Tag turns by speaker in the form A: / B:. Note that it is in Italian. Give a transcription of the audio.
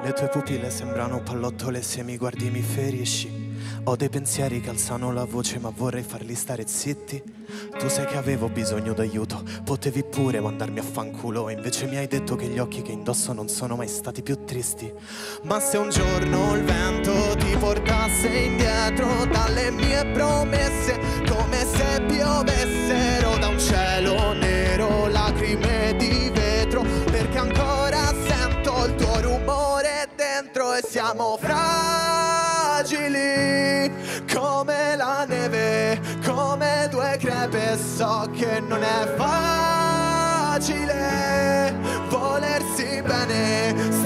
A: Le tue pupille sembrano pallottole, se mi guardi mi ferisci. Ho dei pensieri che alzano la voce ma vorrei farli stare zitti. Tu sai che avevo bisogno d'aiuto, potevi pure mandarmi a fanculo, e invece mi hai detto che gli occhi che indosso non sono mai stati più tristi. Ma se un giorno il vento ti portasse indietro dalle mie promesse, come se piovessero da un cielo nero lacrime di vetro, perché ancora sento il tuo rumore dentro e siamo fragili come la neve, come due crepe. So che non è facile volersi bene